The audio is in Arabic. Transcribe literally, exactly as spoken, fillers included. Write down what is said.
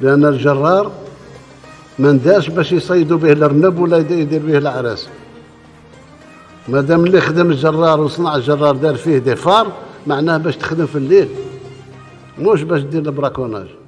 لأن الجرار ما نداش باش يصيدوا به الأرنب ولا يدير به العراس. مادام اللي خدم الجرار وصنع الجرار دار فيه ديفار، معناه باش تخدم في الليل، مش باش دير البراكوناج.